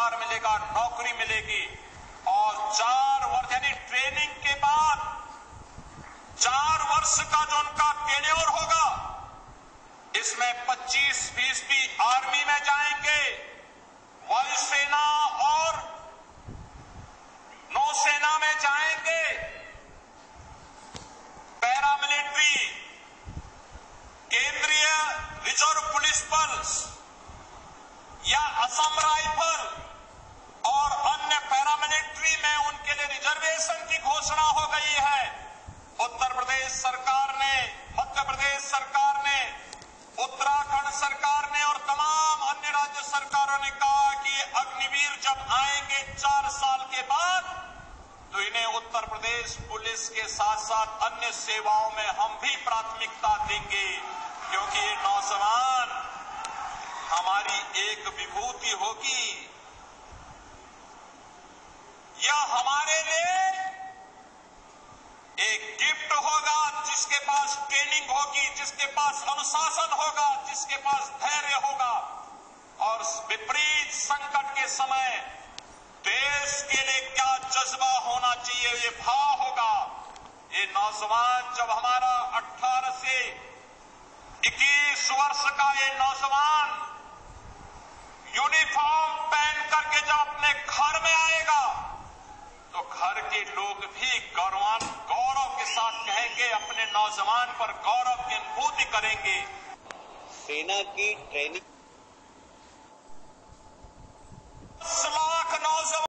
रोजगार मिलेगा, नौकरी मिलेगी। और 4 वर्ष यानी ट्रेनिंग के बाद 4 वर्ष का जो उनका टेन्योर होगा, इसमें 25% आर्मी में जाएंगे, वायुसेना और नौसेना में जाएंगे, पैरामिलिट्री, केंद्रीय रिजर्व पुलिस बल या असम राइफल और अन्य पैरामिलिट्री में उनके लिए रिजर्वेशन की घोषणा हो गई है। उत्तर प्रदेश सरकार ने, मध्य प्रदेश सरकार ने, उत्तराखंड सरकार ने और तमाम अन्य राज्य सरकारों ने कहा कि अग्निवीर जब आएंगे 4 साल के बाद, तो इन्हें उत्तर प्रदेश पुलिस के साथ साथ अन्य सेवाओं में हम भी प्राथमिकता देंगे, क्योंकि ये नौजवान हमारी एक विभूति होगी। यह हमारे लिए एक गिफ्ट होगा, जिसके पास ट्रेनिंग होगी, जिसके पास अनुशासन होगा, जिसके पास धैर्य होगा। और विपरीत संकट के समय देश के लिए क्या जज्बा होना चाहिए, ये भाव होगा। ये नौजवान जब हमारा 18 से 21 वर्ष का ये नौजवान यूनिफॉर्म पहन करके जब अपने घर में आएगा, तो घर के लोग भी गौरव के साथ कहेंगे, अपने नौजवान पर गौरव की अनुभूति करेंगे। सेना की ट्रेनिंग